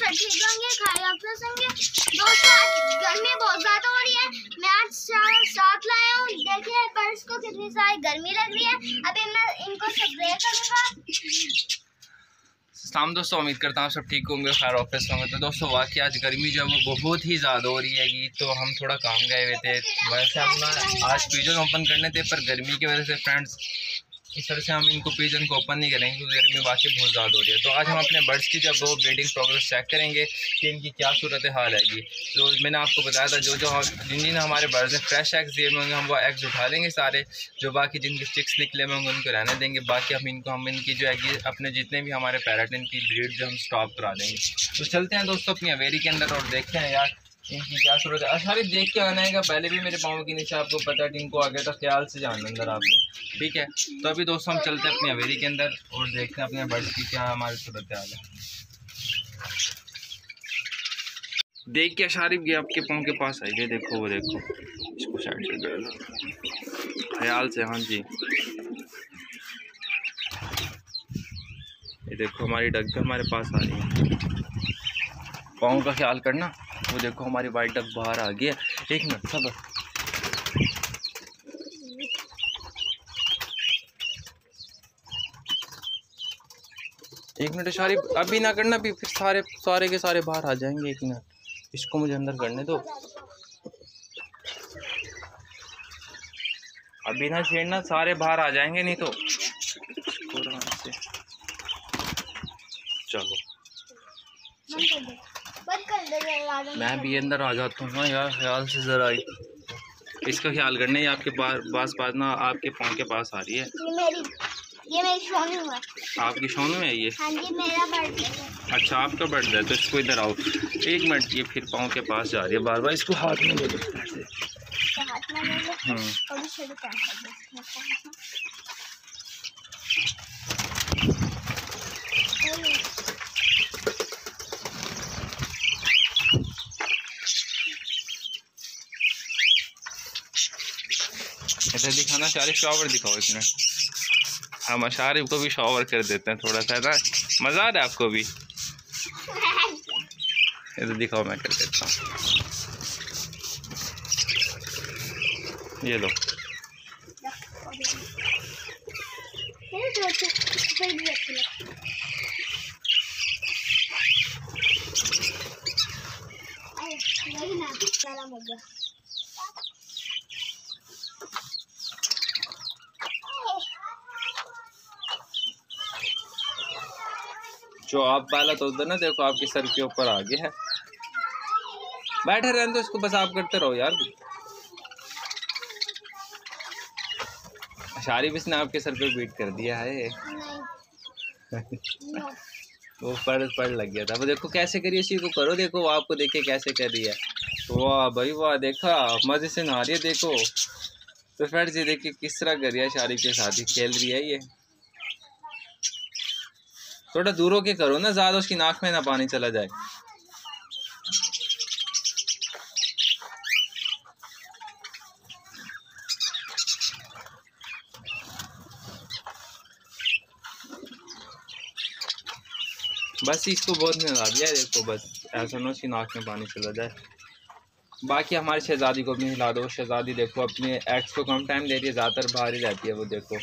सब ठीक होंगे, खैरियत से होंगे। दोस्तों आज गर्मी बहुत ज्यादा हो रही है। मैं आज साथ लाया हूँ, देखिए पर्स को कितनी सारी गर्मी लग रही है। अभी मैं इनको स्प्रे करूँगा। सलाम दोस्तों, उम्मीद करता हूँ सब ठीक होंगे, खैर ऑफिस होंगे। तो दोस्तों वाकई आज गर्मी जो है वो बहुत ही ज़्यादा हो रही है, तो हम थोड़ा काम गए हुए थे। वैसे हम ना आज पिजन ओपन करने थे, पर गर्मी की वजह से फ्रेंड्स इस तरह से हम इनको पिजन को ओपन नहीं करेंगे क्योंकि गर्मी वाकई बहुत ज़्यादा हो रही है। तो आज हम अपने बर्ड्स की जब वो ब्रीडिंग प्रोग्रेस चेक करेंगे कि इनकी क्या सूरत हाल आएगी। तो मैंने आपको बताया था जिन हमारे बर्ड्स ने फ्रेश एग्स दिए होंगे हम वो एग्स उठा लेंगे सारे, जो बाकी जिनके स्टिक्स निकले होंगे उनको रहने देंगे। बाकी हम इनकी जो है अपने जितने भी हमारे पैरेट इनकी ब्रीड जो हम स्टॉप करा देंगे। तो चलते हैं दोस्तों अपनी अवेरी के अंदर और देखते हैं यार इनकी क्या सूरत है। सारी देख के आना है, पहले भी मेरे पाँव के नीचे आपको पता है इनको आगे तक ख्याल से जाना अंदर आपने, ठीक है। तो अभी दोस्तों हम चलते हैं अपनी हवेली के अंदर और देखते हैं अपने बर्ड्स की क्या हमारी सूरत हाल है। देख के शारिफ ये आपके पाँव के पास आई गए, देखो वो देखो, इसको साइड से कर लो ख्याल से। हाँ जी, ये देखो हमारी डक हमारे पास आ रही है, पाँव का ख्याल करना। वो देखो हमारी वाइट डक बाहर आ गई है। एक मिनट सब्र, एक मिनट शारिफ, अभी ना करना, भी फिर सारे के सारे बाहर आ जाएंगे। एक मिनट, इसको मुझे अंदर करने दो, अभी ना छेड़ना, सारे बाहर आ जाएंगे नहीं तो। चलो मैं भी अंदर आ जाता हूँ ना यार, ख्याल से ज़रा इसका ख्याल करने। ये आपके पास ना आपके पाँव के पास आ रही है। ये मेरी शोनू है। आपकी शोनू है ये? हाँ जी, मेरा बर्थडे है। अच्छा आपका बर्थडे है, तो इसको इधर आओ एक मिनट। ये फिर पाँव के पास जा रही है बार बार, इसको हाथ में ले लो। इधर दिखाना शारिफ, शॉवर दिखाओ एक मिनट। हम शारिफ को भी शॉवर कर देते हैं थोड़ा सा ना, मज़ा आ रहा है आपको भी? इधर दिखाओ, मैं कर देता हूँ। ये लो, जो आप वाला तो उधर ना देखो आपके सर के ऊपर आ गया है। बैठे रहने दो इसको, बस आप करते रहो यार। शारिफ इसने आपके सर पे बीट कर दिया है। वो पढ़ लग गया था। वो देखो कैसे करिए, इसी को करो, देखो वो आपको देखे कैसे कर रही है। वाह भाई वाह, देखा मजे से नहा रही है देखो। तो फ्रेंड्स ये देखिए किस तरह कर रही है, शारिफ के साथ ही खेल रही है ये। थोड़ा दूर होके करो ना, ज़्यादा उसकी नाक में ना पानी चला जाए। बस इसको बहुत नहा दिया है देखो, बस ऐसा ना उसकी नाक में पानी चला जाए। बाकी हमारी शहजादी को भी हिला दो। शहजादी देखो अपने एक्स को कम टाइम दे रही है, ज़्यादातर बाहर ही रहती है वो देखो।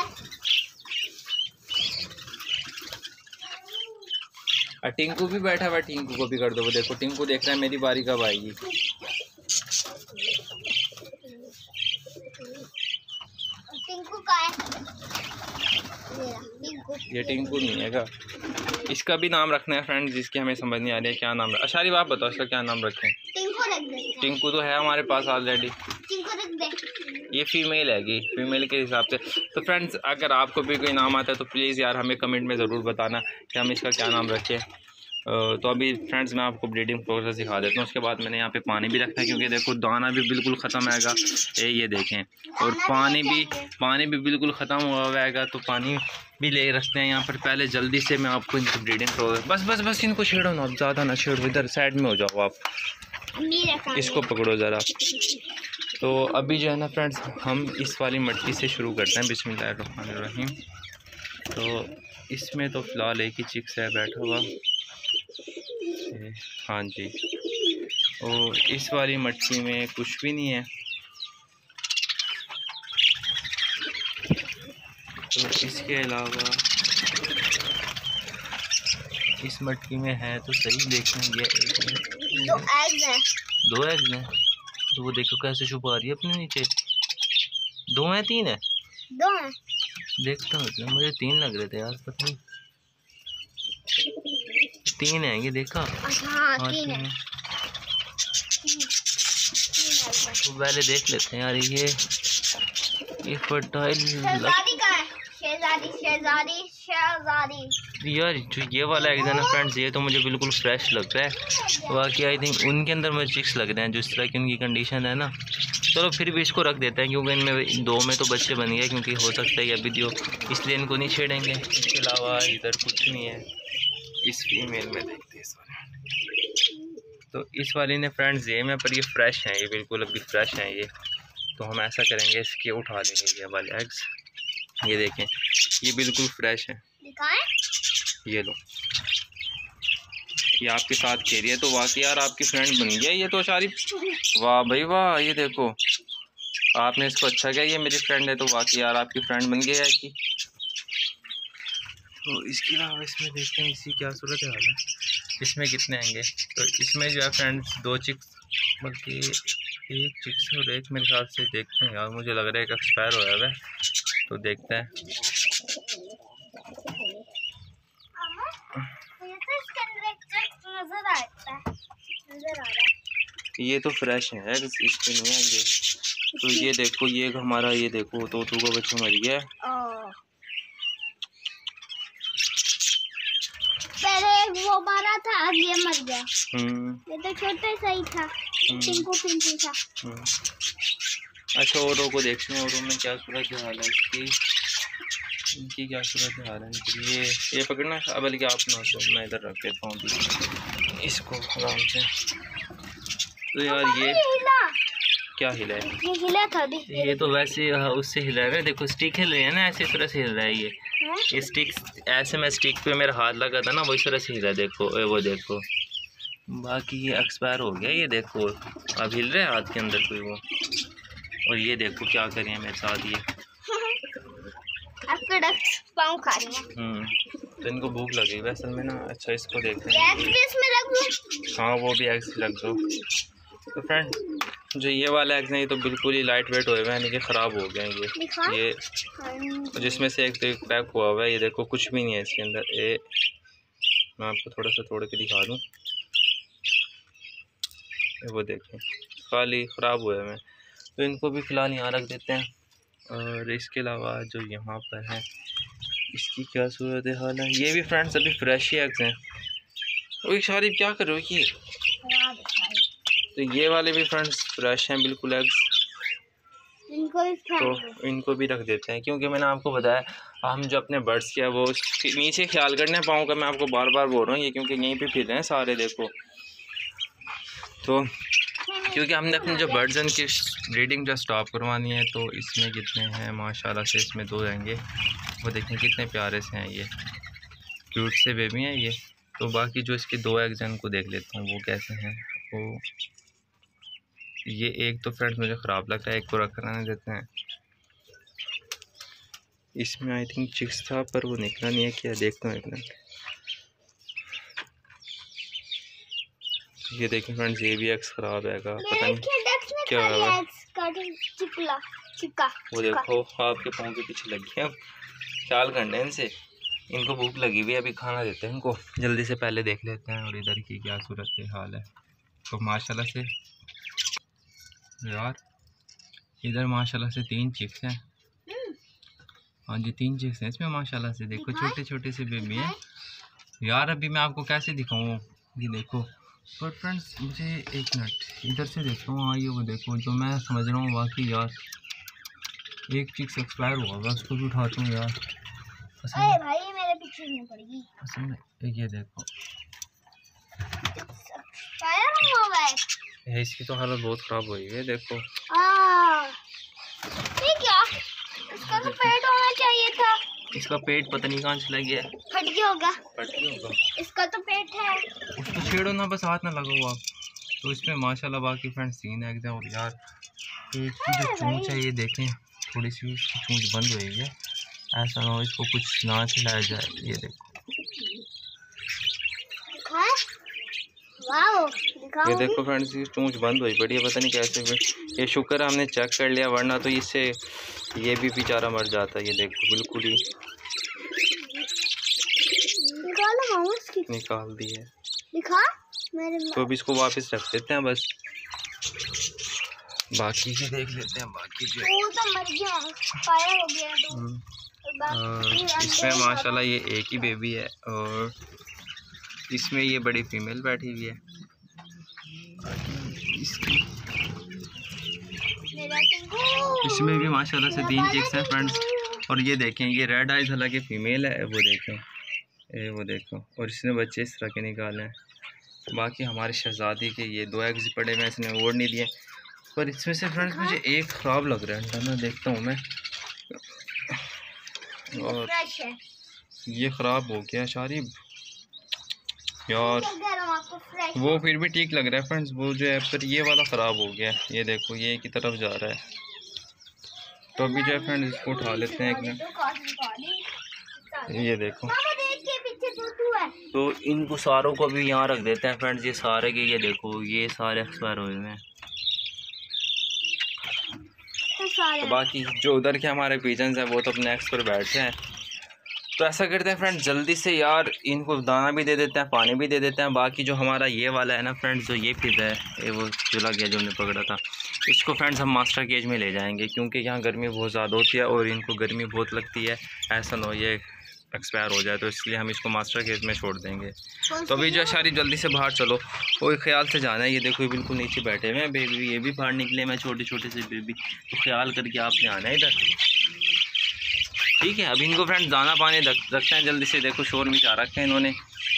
टिंकू भी बैठा हुआ, टिंकू को भी कर दो। वो देखो टिंकू देख रहा है मेरी बारी कब आएगी। टिंकू का है ये टिंकू नहीं है का, इसका भी नाम रखना है फ्रेंड, जिसकी हमें समझ नहीं आ रही है क्या नाम। शारिफ आप बताओ इसका क्या नाम रखें? टिंकू रख दे। टिंकू तो है हमारे पास ऑलरेडी, टिंकू रख दे। ये फीमेल हैगी, फीमेल के हिसाब से। तो फ्रेंड्स अगर आपको भी कोई नाम आता है तो प्लीज़ यार हमें कमेंट में ज़रूर बताना कि हम इसका क्या नाम रखें। तो अभी फ्रेंड्स मैं आपको ब्रीडिंग प्रोसेस दिखा देता हूँ। उसके बाद मैंने यहाँ पे पानी भी रखा है, क्योंकि देखो दाना भी बिल्कुल ख़त्म आएगा, ये देखें, और पानी भी बिल्कुल ख़त्म हुआ आएगा। तो पानी भी ले रखते हैं यहाँ पर। पहले जल्दी से मैं आपको इनकी ब्रीडिंग प्रोसेस, बस इनको छेड़ो ना, ज़्यादा ना छेड़ो, इधर साइड में हो जाओ आप, इसको पकड़ो ज़रा। तो अभी जो है ना फ्रेंड्स हम इस वाली मट्टी से शुरू करते हैं, बिस्मिल्लाहिर्रहमानिर्रहीम। तो इसमें तो फ़िलहाल एक ही चिक्स है बैठा हुआ। हाँ जी, और इस वाली मटकी में कुछ भी नहीं है। तो इसके अलावा इस मटकी में है तो सही, देखेंगे। 2 एग्स हैं। 2 एग्स हैं, तो वो देखो कैसे छुपा रही है अपने नीचे। 2 हैं 3 है? 2 हैं। देखता हूँ, मुझे 3 लग रहे थे यार, पता नहीं। 3 है ये, देखा? हाँ 3 है। तो पहले देख लेते हैं यार, ये फर्टाइल शहजादी का है। शहजादी यार। जो ये वाला एग है ना फ्रेंड्स, ये तो मुझे बिल्कुल फ्रेश लग रहा है। बाकी आई थिंक उनके अंदर मुझे चिक्स लग रहे हैं, जिस तरह की उनकी कंडीशन है ना। चलो फिर भी इसको रख देते हैं, क्योंकि इनमें 2 में तो बच्चे बन गए, क्योंकि हो सकता है अभी दियो, इसलिए इनको नहीं छेड़ेंगे। इसके अलावा इधर कुछ नहीं है। इस फीमेल में देखते हैं इस वाले। तो इस वाली ने फ्रेंड्स ये में, पर ये फ्रेश हैं, ये बिल्कुल अभी फ्रेश हैं ये। तो हम ऐसा करेंगे, इसके उठा लेंगे ये वाले एग्स। ये देखें, ये बिल्कुल फ्रेश हैं। ये लो, ये आपके साथ खेल रही है, तो वाकई यार आपकी फ्रेंड बन गया ये तो सारी। वाह भाई वाह, ये देखो आपने इसको अच्छा किया, ये मेरी फ्रेंड है, तो वाकई यार आपकी फ्रेंड बन गई है कि। तो इसके अलावा इसमें देखते हैं इसी क्या सूरत हाल है, इसमें कितने आएंगे। तो इसमें जो है फ्रेंड्स 2 चिक्स, बल्कि 1 चिक्स और 1 मेरे ख्याल से। देखते हैं यार, मुझे लग रहा है कि एक्सपायर हो गया है, तो देखते हैं। ये तो फ्रेश है, इसके नहीं है ये। तो ये देखो, ये हमारा, ये देखो तोतू का बच्चा मर गया। पहले वो मारा था, अब ये मर गया। ये तो छोटा सा ही था, पिंकू था। अच्छा, औरों को देखते हैं, औरों में क्या सूरत हाल है इसकी, इनकी क्या सूरत हाल है। ये पकड़ना, बल्कि आप ना, तो मैं इधर रख देता हूँ इसको आराम से। तो यार ये क्या हिला है? ये हिला था अभी। ये तो वैसे उससे हिला है, देखो स्टिक हिल रही है ना, ऐसी तरह से हिल रहा है ये स्टिक। ऐसे में स्टिक पे मेरा हाथ लगा था ना, वो इस तरह से हिला, देखो वो देखो। बाकी ये एक्सपायर हो गया, ये देखो अब हिल रहा है हाथ के अंदर कोई वो। और ये देखो क्या कर रही है मेरे साथ ये। आपके डक्स पाँव खा रही हैं। तो इनको भूख लगी वैसे में ना। अच्छा, इसको देखते हैं, एग्स भी इसमें रख दो। हाँ, वो भी एग्स रख दो। तो फ्रेंड जो ये वाला एग्स है, ये तो बिल्कुल ही लाइट वेट हुए हुए हैं, लेकिन ख़राब हो गए हैं ये जिसमें से एक तो क्रैक हुआ हुआ है। ये देखो कुछ भी नहीं है इसके अंदर। मैं आपको थोड़ा सा तोड़ के दिखा दूँ, वो देखें खाली ख़राब हुए हैं। तो इनको भी फ़िलहाल यहाँ रख देते हैं। और इसके अलावा जो यहाँ पर है, इसकी क्या सूरत हाल है। ये भी फ्रेंड्स अभी फ्रेश ही एग्स हैं। ओए शारिफ क्या कर रहे हो ये? तो ये वाले भी फ्रेंड्स फ्रेश हैं बिल्कुल एग्स। तो इनको भी रख देते हैं, क्योंकि मैंने आपको बताया हम जो अपने बर्ड्स किया वो नीचे ख्याल करने पाऊँ का। मैं आपको बार बार बोल रहा हूँ ये, क्योंकि यहीं पे फिर रहे हैं सारे, देखो। तो क्योंकि हमने अपने जो बर्ड्स हैं उनकी ब्रीडिंग जो स्टॉप करवानी है। तो इसमें कितने हैं माशाल्लाह से, इसमें 2 रहेंगे। वो देखें कितने प्यारे से हैं, ये क्यूट से बेबी हैं ये। तो बाकी जो इसके 2 एग्स हैं उनको देख लेता हूँ वो कैसे हैं। वो ये एक तो फ्रेंड्स मुझे ख़राब लग रहा है, एक को रख रहने देते हैं। इसमें आई थिंक चिक्स था, पर वो निकला नहीं है, क्या देखता हूँ एक मिनट। ये देखें फ्रेंड्स, ये भी एग्स ख़राब है, पता नहीं क्या है। वो देखो आपके पाँव के पीछे लग गया, ख्याल करना है इनसे। इनको भूख लगी हुई है, अभी खाना देते हैं इनको जल्दी से, पहले देख लेते हैं। और इधर की क्या सूरत हाल है। तो माशाल्लाह से यार, इधर माशाल्लाह से 3 चिक्स हैं। हाँ जी, 3 चिक्स हैं इसमें माशाल्लाह से। देखो छोटे छोटे से बेबी हैं यार। अभी मैं आपको कैसे दिखाऊँ, ये देखो। पर फ्रेंड्स मुझे एक मिनट इधर से देखता हूँ। हाँ, ये वो देखो जो मैं समझ रहा हूँ वाकई यार, एक चिक्स एक्सपायर हुआ होगा, उसको भी उठाता हूँ यार। अरे भाई मेरे पीछे नहीं पड़ेगी। असल में ये देखो, इसकी तो हालत बहुत ख़राब हुई है, देखो। ये क्या? इसका तो पेट होना चाहिए था। इसका पेट पता नहीं कहाँ चला गया, फट गया होगा। फट गया होगा। इसका तो पेट है। उसको छेड़ो ना, बस हाथ ना लगाओ आप। तो इसमें माशाल्लाह बाकी फ्रेंड्स सीन है एकदम। और यार एक की जो चूंच है ये देखें, थोड़ी सी उसकी चूंच बंद हुई है, ऐसा ना हो इसको कुछ ना खिलाया जाए। ये देखो, ये देखो फ्रेंड्स, ये चूंच बंद हुई पड़ी है, पता नहीं कैसे। फिर ये शुक्र है हमने चेक कर लिया, वरना तो इससे ये भी बेचारा मर जाता। ये देखो बिल्कुल ही निकाल दी है। तो अभी इसको वापस रख देते हैं बस, बाकी की देख लेते हैं। बाकी जो वो तो मर गया, फायर हो गया तो। इसमें माशाल्लाह ये एक ही बेबी है, और इसमें ये बड़ी फीमेल बैठी हुई है। इसमें भी माशाल्लाह से 3 चिक्स हैं फ्रेंड्स। और ये देखें, ये रेड आइज हालांकि फीमेल है, वो देखें, वो देखो। और इसने बच्चे इस तरह के निकाले हैं। बाकी हमारे शहजादी के ये 2 एग्स पड़े हुए, इसने ओढ़ नहीं दिए। पर इसमें से फ्रेंड्स मुझे एक ख़राब लग रहा है अंडा, मैं देखता हूँ मैं। और ये ख़राब हो गया शारिब यार, वो फिर भी ठीक लग रहा है फ्रेंड्स, वो जो है, पर ये वाला ख़राब हो गया। ये देखो, ये की तरफ जा रहा है। तो अभी जो है फ्रेंड्स इसको उठा लेते हैं एक मिनट। ये देखो, तो इनको सारों को भी यहाँ रख देते हैं फ्रेंड्स। ये सारे के, ये देखो, ये सारे एक्सपायर हुए हैं। तो बाकी जो उधर के हमारे पिजन्स हैं वो तो अपने एक्स पर बैठे हैं। तो ऐसा करते हैं फ्रेंड्स, जल्दी से यार इनको दाना भी दे देते हैं, पानी भी दे देते हैं। बाकी जो हमारा ये वाला है ना फ्रेंड्स, जो ये पिज़्ज़ा है, ये वो चला गया जो हमने पकड़ा था, इसको फ्रेंड्स हम मास्टर केज में ले जाएंगे, क्योंकि यहाँ गर्मी बहुत ज़्यादा होती है और इनको गर्मी बहुत लगती है। ऐसा ना हो ये एक्सपायर हो जाए, तो इसलिए हम इसको मास्टर केज में छोड़ देंगे। तो अभी जो शारिब जल्दी से बाहर चलो, कोई ख्याल से जाना है। ये देखो, ये बिल्कुल नीचे बैठे हुए हैं बेबी, ये भी बाहर निकले मैं, छोटे छोटे से बेबी। तो ख्याल करके आपने आना है इधर, ठीक है। अभी इनको फ्रेंड्स दाना पानी रखते हैं जल्दी से। देखो शोर मचा रखे हैं इन्होंने।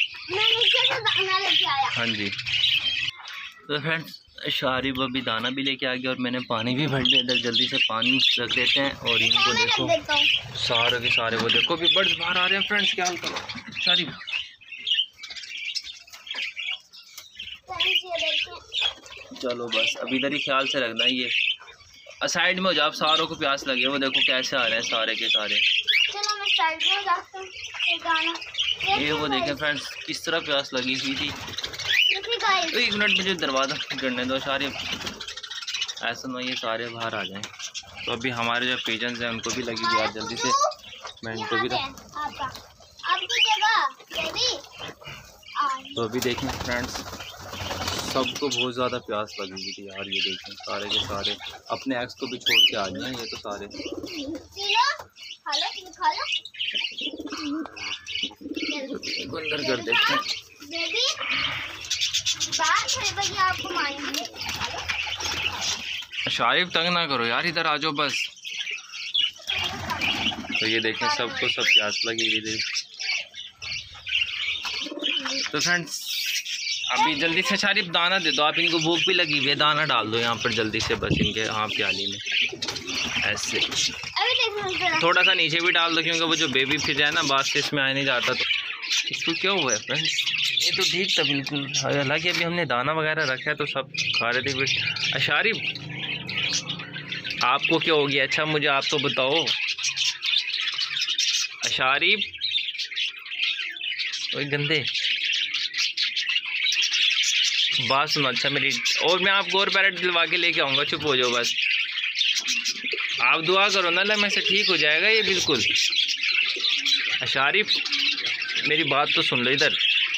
हाँ जी, तो फ्रेंड्स शारिब अभी दाना भी लेके आ गया और मैंने पानी भी भर लिया इधर। जल्दी से पानी रख देते हैं। और इनको देखो सारे के सारे, वो देखो भी बर्ड्स बाहर आ रहे हैं फ्रेंड्स। क्या करो शारिब, चलो बस अभी इधर ही ख्याल से रखना है। ये साइड में हो जाओ, सारों को प्यास लगी है, वो देखो कैसे आ रहे हैं सारे के सारे। चलो मैं साइड में जाता हूं, ये वो देखें फ्रेंड्स किस तरह प्यास लगी हुई थी। तो 1 मिनट मुझे दरवाज़ा करने दो शारिब, ऐसा ना ये सारे बाहर आ जाएं। तो अभी हमारे जो पिजन्स हैं उनको भी लगी हुई, जल्दी से मैं इनको भी तो अभी देखें फ्रेंड्स, सबको बहुत ज़्यादा प्यास लगी हुई थी यार। ये देखें सारे के सारे अपने एक्स को भी छोड़ के आ गए हैं ये तो सारे। अंदर कर देते हैं। शारिब तंग ना करो यार, इधर आ जाओ बस। तो ये देखें सबको सब प्यास लगी हुई थी। तो फ्रेंड्स अभी जल्दी से शारिब दाना दे दो आप, इनको भूख भी लगी हुई है, दाना डाल दो यहाँ पर जल्दी से बस इनके हाँ प्याली में ऐसे। थोड़ा सा नीचे भी डाल दो, क्योंकि वो जो बेबी फिर है ना बात से इसमें आ नहीं जाता। तो इसको क्या हुआ है फ्रेंड्स, ये तो ठीक था बिल्कुल। हालांकि अभी हमने दाना वगैरह रखा है तो सब खा रहे थे। फिर शारिब आपको क्या हो गया? अच्छा मुझे आप तो बताओ शारिब, ओए गंदे बात सुनो। अच्छा मेरी, और मैं आपको और पैरेट दिलवा के लेके आऊँगा, चुप हो जाओ बस। आप दुआ करो ना अल्लाह में से ठीक हो जाएगा ये बिल्कुल। शारिब मेरी बात तो सुन लो इधर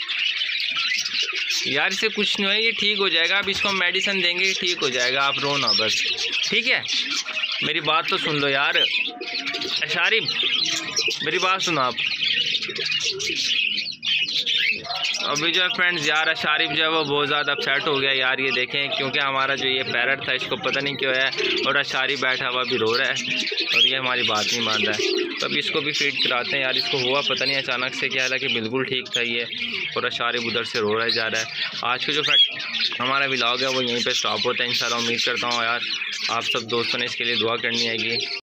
यार, इसे कुछ नहीं है, ये ठीक हो जाएगा। आप इसको मेडिसिन देंगे ठीक हो जाएगा, आप रो ना बस, ठीक है। मेरी बात तो सुन लो यार शारिब, मेरी बात सुनो आप। अभी जो है फ्रेंड्स यार शारिब जो है वो बहुत ज़्यादा अपसेट हो गया यार। ये देखें क्योंकि हमारा जो ये पैरट था इसको पता नहीं क्यों है, और शारिब बैठा हुआ भी रो रहा है और ये हमारी बात नहीं मान रहा है। तो अभी इसको भी फीड कराते हैं यार। इसको हुआ पता नहीं अचानक से क्या, हालांकि बिल्कुल ठीक था ये, और शारिब उधर से रो रहा जा रहा है। आज का जो हमारा व्लॉग है वो यहीं पर स्टॉप होता है इंशाल्लाह। उम्मीद करता हूँ यार आप सब दोस्तों ने इसके लिए दुआ करनी आएगी।